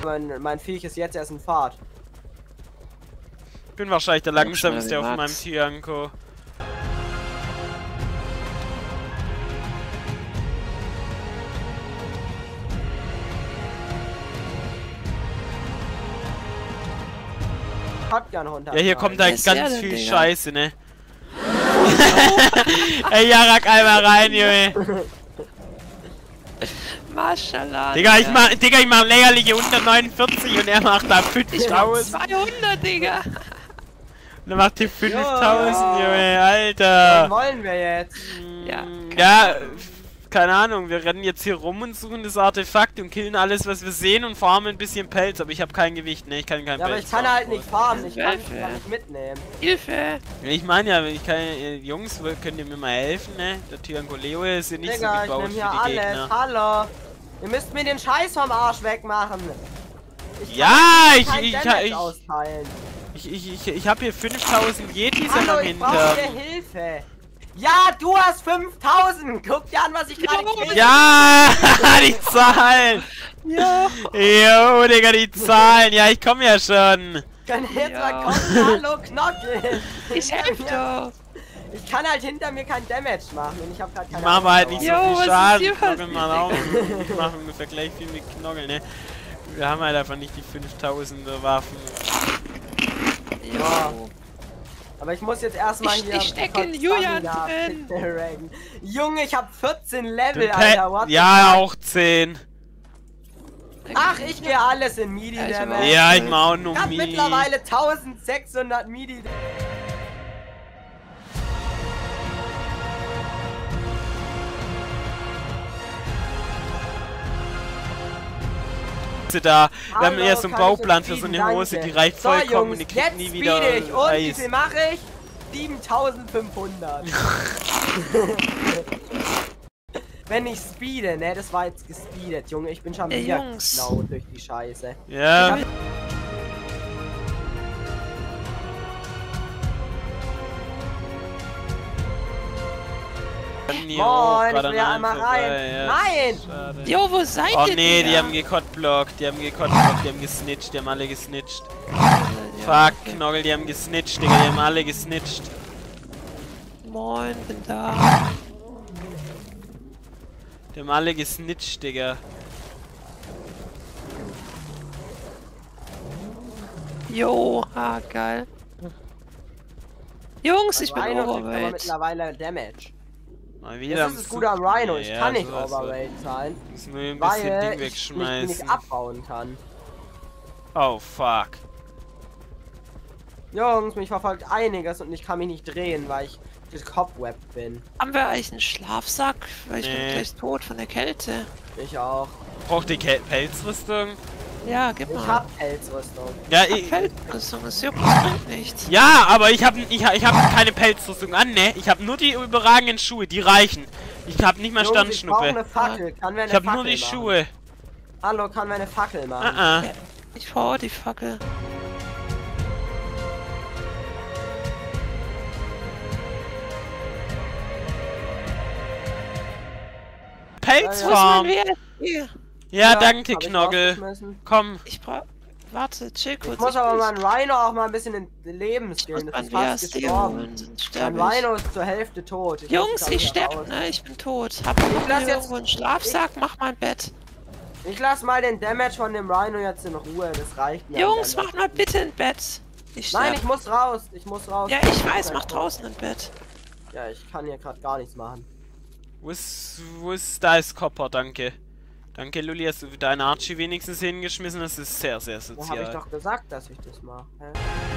mein Viech ist jetzt erst in Fahrt. Ich bin wahrscheinlich der langsamste auf meinem Tianko. Shotgun runter. Ja, hier kommt halt ganz viel Scheiße, ne? Ey, Jarak, einmal rein, Junge. Maschallah. Digga, ich mach lächerliche 149 und er macht da 5000. 200, Digga. Und er macht hier 5000, Junge, Alter. Was wollen wir jetzt? Ja, keine Ahnung, wir rennen jetzt hier rum und suchen das Artefakt und killen alles, was wir sehen und farmen ein bisschen Pelz, aber ich habe kein Gewicht, ne, ich kann kein Pelz. Aber ich kann halt nicht farmen, ich kann nicht mitnehmen. Hilfe! Ich meine ja, ich kann, Jungs, könnt ihr mir mal helfen, ne? Der Tianko Leo ist hier nicht Digga, so gebaut ich für nehm die hier Gegner. alles. Hallo! Ihr müsst mir den Scheiß vom Arsch wegmachen. Ich hab hier 5000 Yetis an meinem Hintern. Hallo, ich brauche Hilfe. Ja, du hast 5000! Guck dir an, was ich gerade kriege! Ja, die Zahlen! Ja! Jo, Digga, die Zahlen! Ja, ich komme ja schon! Kann jetzt mal kommen, hallo Knockel! Ich helfe doch! Ich kann halt hinter mir kein Damage machen und ich hab grad keine Machen wir halt nicht so viel Schaden. Knockel mal auf. Ich mache ungefähr gleich viel mit Knockel, ne? Wir haben halt einfach nicht die 5000er Waffen. Ja. Aber ich muss jetzt erstmal hier... Ich stecke in Julian drin! Junge, ich hab 14 Level, Alter, what ja, auch 10. Ach, ich gehe alles in Midi Damage. Ja, ich mach auch nur Ich hab Midi. mittlerweile 1600 Midi. Da. Wir haben Hallo, erst so einen kann ich Bauplan für uns so eine bieten? Hose, die Danke. reicht So, vollkommen Jungs, und die kriegt jetzt nie wieder speede ich. Und wie Eis. viel mache ich? 7500. Wenn ich speede, ne? Das war jetzt gespeedet, Junge. Ich bin schon wieder genau durch die Scheiße. Ja. Moin, ich will ja einmal rein. Ja. Nein! Schade. Jo, wo seid Oh ihr? nee, Digga? die haben gekottblockt, die haben gesnitcht, die haben alle gesnitcht. Fuck, Knogel, die haben gesnitcht, Digga, die haben alle gesnitcht. Moin, bin da. Die haben alle gesnitcht, Digga. Jo, geil. Jungs, ich bin Rhino kriegt aber overweight. mittlerweile Damage. Mal wieder Das ist das Gute am Rhino, ich kann nicht sowas overweight sein, müssen wir ein bisschen weil Ding ich mich wegschmeißen. nicht abbauen kann. Oh fuck. Jungs, mich verfolgt einiges und ich kann mich nicht drehen, weil ich gecobwebbed bin. Haben wir eigentlich einen Schlafsack? Weil ich bin Nee. gleich tot von der Kälte. Ich auch. Braucht die Pelzrüstung? Ja, gib Ich mal. hab Pelzrüstung. Ja, Pelzrüstung, das juckt, das bringt nichts. ja, aber ich hab keine Pelzrüstung an, ne? Ich hab nur die überragenden Schuhe, die reichen. Ich hab nicht mal Jungs, ich brauch Standschnuppe. eine Fackel. Kann mir eine Ich hab Fackel nur die machen? Schuhe. Hallo, kann mir eine Fackel machen? Ja. Ich brauche die Fackel. Pelzfarm. Hier. Ja, danke, hab ich Knogel. rausgeschmissen. Komm. Ich brauch. Warte, chill kurz. Ich muss aber meinen Rhino auch mal ein bisschen in Leben skillen. Das ist fast gestorben. Mein Rhino ist zur Hälfte tot. Jungs, ich sterbe, ne? Ich bin tot. Hab ich lass jetzt- irgendwo einen Schlafsack? Mach mein Bett. Ich lass mal den Damage von dem Rhino jetzt in Ruhe. Das reicht mir. Jungs, mach mal bitte ein Bett. Ich Nein, sterb. ich muss raus. Ich muss raus. Ja, ich weiß, mach draußen ein Bett. Ja, ich kann hier gerade gar nichts machen. Wo ist, da ist Copper, danke. Danke, Luli, hast du deinen Archie wenigstens hingeschmissen? Das ist sehr, sehr Wo habe ich sozial. doch gesagt, dass ich das mache? Hä?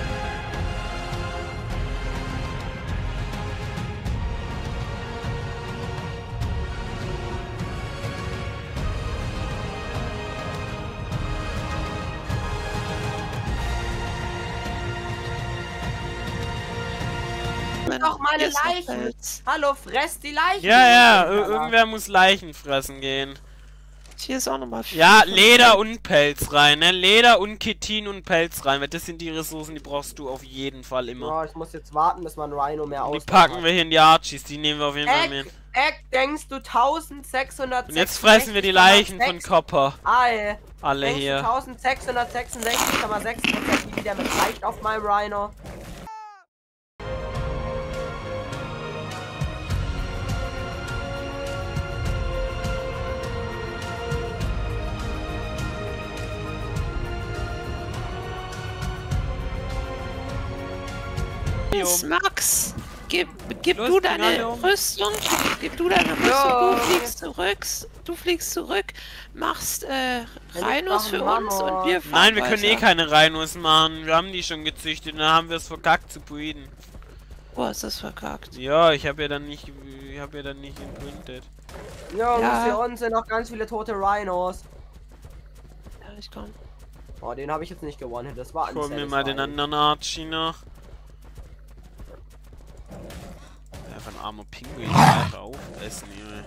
Doch meine Hier ist noch Leichen! Pelz. Hallo, fress die Leichen! Ja, Alter. irgendwer muss Leichen fressen gehen. Hier ist auch nochmal viel. Ja, Leder und Pelz rein, ne? Leder und Chitin und Pelz rein, weil das sind die Ressourcen, die brauchst du auf jeden Fall immer. Ja, ich muss jetzt warten, bis mein Rhino mehr Die aus. packen wir hier in die Archies, die nehmen wir auf jeden Fall mit. Denkst du 1600? Und jetzt fressen wir die Leichen von Copper. Alle hier. 1666,6%, wie der mit reicht auf meinem Rhino. Max, gib du deine Rüstung, du fliegst zurück, machst Rhinos für uns und wir fahren Nein, wir weiter. können eh keine Rhinos machen, wir haben die schon gezüchtet und dann haben wir es verkackt zu breeden. Wo ist das verkackt? Ja, ich habe ja dann nicht imprintet. Jungs, hier unten sind noch ganz viele tote Rhinos. Ja, ich komm. Oh, den habe ich jetzt nicht gewonnen, das war Hol mir mal den anderen Archie noch. Einfach ein armer Pinguin, einfach aufessen, Junge.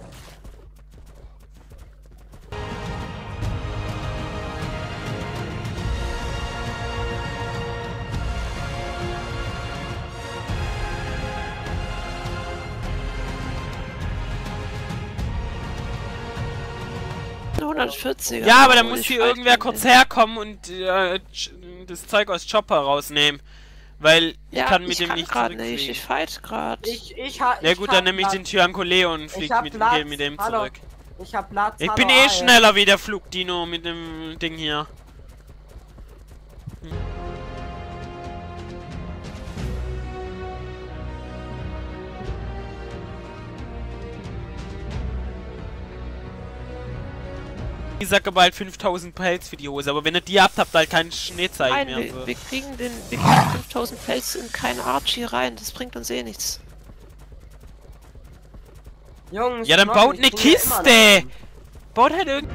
Ja, aber da muss hier irgendwer kurz herkommen und das Zeug aus Chopper rausnehmen. Weil ich kann mit dem nicht zurückfliegen. Ich fight grad. Ja gut, dann nehme ich den Tyankoleo und flieg mit dem zurück. Ich hab Platz. Ich bin eh schneller wie der Flugdino mit dem Ding hier. Ich sag bald 5000 Pelz für die Hose, aber wenn ihr die habt, habt ihr halt kein Schneezeichen mehr. Wir kriegen 5000 Pelz in kein Archie rein, das bringt uns eh nichts. Jungs, ja, dann baut eine Kiste! Baut halt irgend...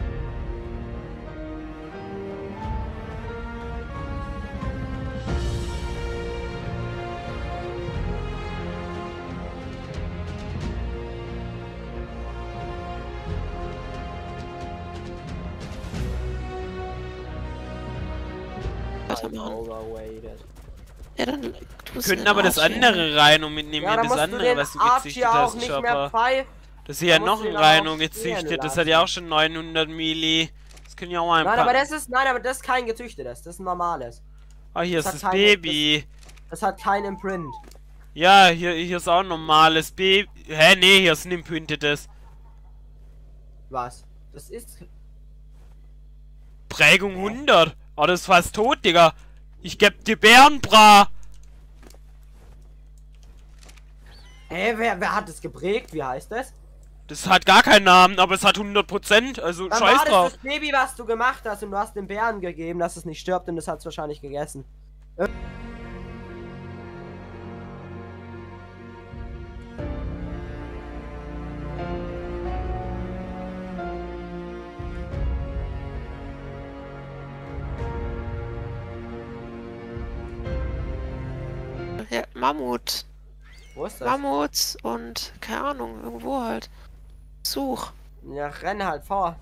Ja, dann wir könnten aber das andere Rhino mitnehmen, ja, das andere, was du gezüchtet hast, Chopper. Das hier ja noch ein Rhino gezüchtet, das hat ja auch schon 900 Milli. Das können ja auch mal ein paar... aber das ist kein gezüchtetes, das ist ein normales. Ah, hier ist das Baby. Das hat kein Imprint. Ja, hier ist auch ein normales Baby. Hä, nee, hier ist ein imprintetes. Was? Das ist... Prägung 100. Oh, das ist fast tot, Digga. Ich geb dir Bärenbra. Hä, wer hat das geprägt? Wie heißt das? Das hat gar keinen Namen, aber es hat 100%, also dann scheiß war drauf. Das Baby, was du gemacht hast und du hast dem Bären gegeben, dass es nicht stirbt und das hat es wahrscheinlich gegessen. Ja, Mammut. Wo ist das? Mammuts und keine Ahnung, irgendwo halt. Such. Ja, renn halt vor.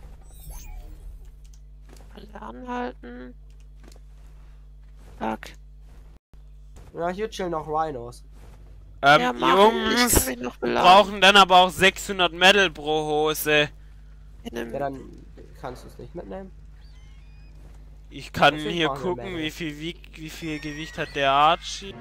Alle anhalten. Fuck. Ja, hier chillen noch Rhinos. Ja, Jungs, brauchen dann aber auch 600 Metal pro Hose. Ja, dann kannst du es nicht mitnehmen. Ich kann hier gucken, wie viel Gewicht hat der Archie.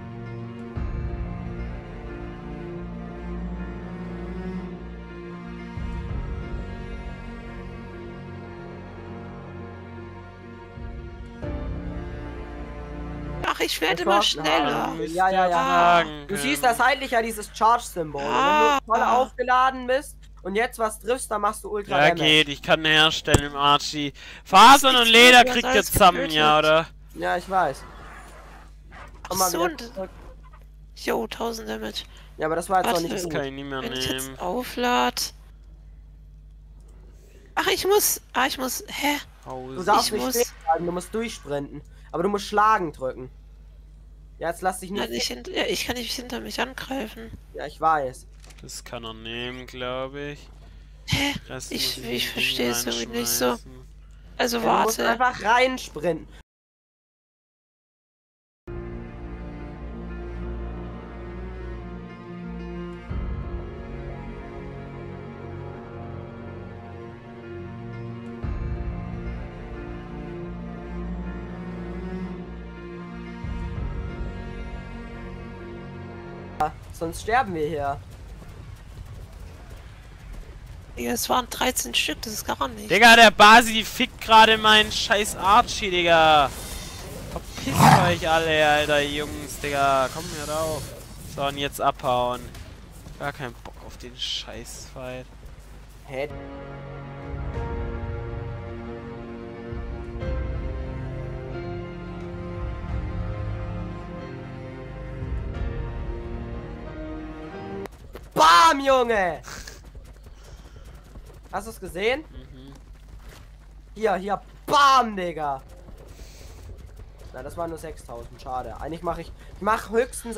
Ach, ich werde immer schneller. Ja. Du siehst das seitlich ja dieses Charge-Symbol. Wenn du voll aufgeladen bist und jetzt was triffst, dann machst du Ultra Ja, Damage. geht, ich kann herstellen im Archie. Fasern und Leder kriegt ihr zusammen, ja, oder? Ja, ich weiß. Ach so, jo, 1000 Damage. Ja, aber das war jetzt noch nicht das gut. kann ich nicht mehr Wenn nehmen. ich jetzt auflad. Ach, ich muss, hä? Du darfst nicht stehen bleiben, du musst durchsprinten. Aber du musst Schlagen drücken. Ja, jetzt lass dich nicht... Ja, ich kann nicht hinter mich angreifen. Ja, ich weiß. Das kann er nehmen, glaube ich. Hä? Ich verstehe es irgendwie nicht so. Also ja, warte. Du musst einfach reinsprinten. Sonst sterben wir hier. Es waren 13 Stück, das ist gar nicht. Digga, der Basi fickt gerade meinen scheiß Archie, Digga. Verpisst euch alle, alter Jungs, Digga. Komm hier drauf. So, und jetzt abhauen. Gar keinen Bock auf den Scheißfight. Hä? Bam, Junge! Hast du es gesehen? Mhm. Hier, bam, Digga! Na, das waren nur 6000, schade. Eigentlich mache ich höchstens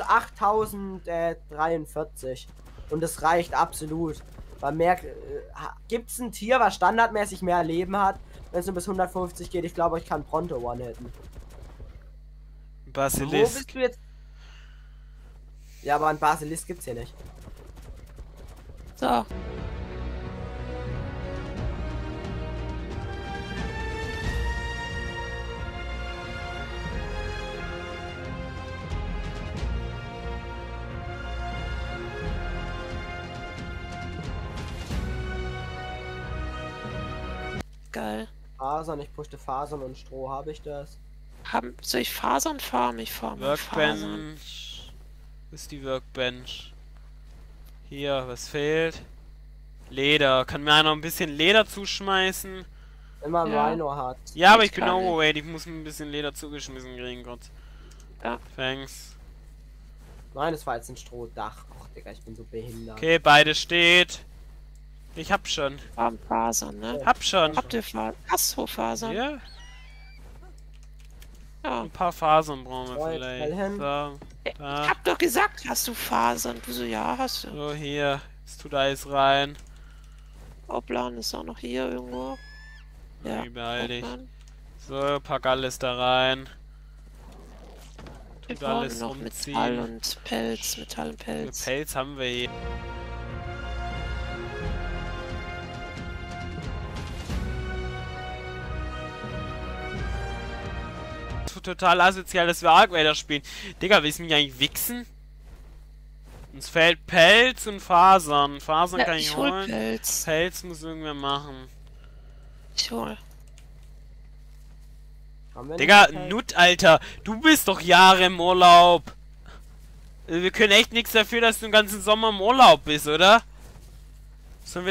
8043. Und das reicht absolut. Man merkt, gibt's ein Tier, was standardmäßig mehr Leben hat, wenn es nur bis 150 geht? Ich glaube, ich kann Pronto one-hitten. Wo Basilisk. bist du jetzt? Ja, aber ein Basilisk gibt's hier nicht. So. Geil. Fasern, ich pushte Fasern und Stroh, habe ich das? Soll ich Fasern farmen? Ich farme Fasern. Workbench. Wo ist die Workbench? Hier, was fehlt? Leder. Kann mir einer ein bisschen Leder zuschmeißen? Immer ein Ja. Rhino hat. Ja, aber Ich ich bin kann overweight. Ich muss mir ein bisschen Leder zugeschmissen kriegen, Gott. Ja. Thanks. Nein, das war jetzt ein Strohdach. Och, Digga, ich bin so behindert. Okay, beide steht. Ich hab schon. Farmen Fasern, ne? Hab schon. Habt ihr Fasern? Ja, Ja. ein paar Fasern brauchen wir So, jetzt vielleicht. schnell hin. So, Ich da. hab doch gesagt, hast du Fasern? Du so, ja, hast du. So, hier. Jetzt tut Eis rein. Oplan ist auch noch hier irgendwo. Ja. Überall dich. Oplan. So, pack alles da rein. Wir Tut brauchen alles noch Metall umziehen. und Pelz. Metall und Pelz. Pelz haben wir hier. Total asozial, dass wir Arc Raider spielen. Digga, willst du mich eigentlich wichsen? Uns fehlt Pelz und Fasern. Fasern Ja, kann ich ich hol holen. Pelz. Pelz muss irgendwer machen. Ich hol. Haben wir Digga, nicht Zeit? Nut, Alter. Du bist doch Jahre im Urlaub. Wir können echt nichts dafür, dass du den ganzen Sommer im Urlaub bist, oder? Sollen wir...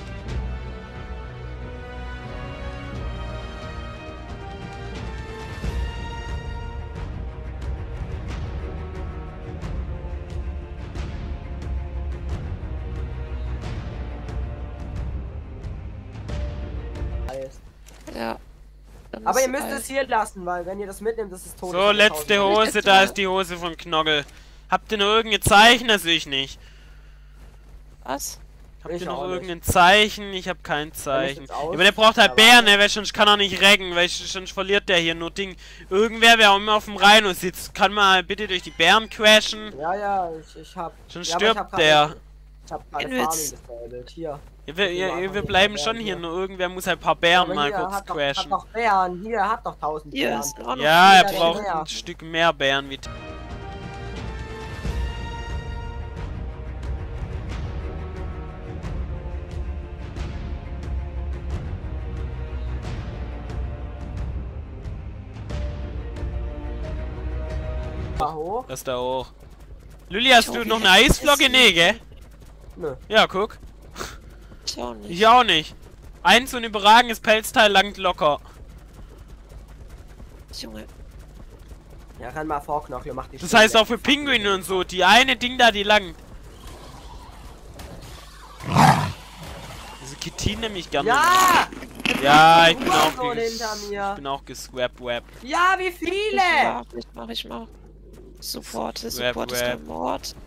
Eis. Ja. Dann Aber ist ihr müsst Eis. es hier lassen, weil wenn ihr das mitnehmt, das ist tot. So, letzte Hose, da ist die Hose von Knogel. Habt ihr noch irgendein Zeichen? Das will ich nicht. Was? Habt Ich ihr noch auch nicht. irgendein Zeichen? Ich hab kein Zeichen. jetzt aus? Aber der braucht halt Aber- Bären, ne? Weil sonst kann er nicht reggen, weil sonst verliert der hier nur Ding. Irgendwer, wer auch immer auf dem Rhino sitzt, kann mal bitte durch die Bären crashen. Ja, ich hab. Sonst ja, aber ich hab stirbt grad- der. Ich hab gerade Kein Witz. Farming gestellt. Hier. Ja, wir wir einfach bleiben hier schon Bären hier, hier. nur irgendwer muss halt ein paar Bären Aber mal hier, kurz hat crashen. doch Bären. Hier, hat doch 1000 Hier Bären. ist auch noch Ja, er jeder braucht mehr. ein Stück mehr Bären wie... Da hoch? Das da hoch. Lilly, hast Ich du hoffe, noch ich eine hab Eisflocke? Essen. Nee, gell? Nö. Ja, guck. Ich auch nicht. Ich auch nicht. Eins und überragendes Pelzteil langt locker. Junge. Ja, renn mal vor, Knochle, mach die Das Stimme heißt weg. auch für Pinguine und so. Die eine Ding da, die langt. Also Kitin nämlich gerne. Ja! Ja, ich bin auch Hurensohn hinter mir. Ich bin auch geswap-wap. Ja, wie viele? Ich mach. Support. Der Support ist der Mord.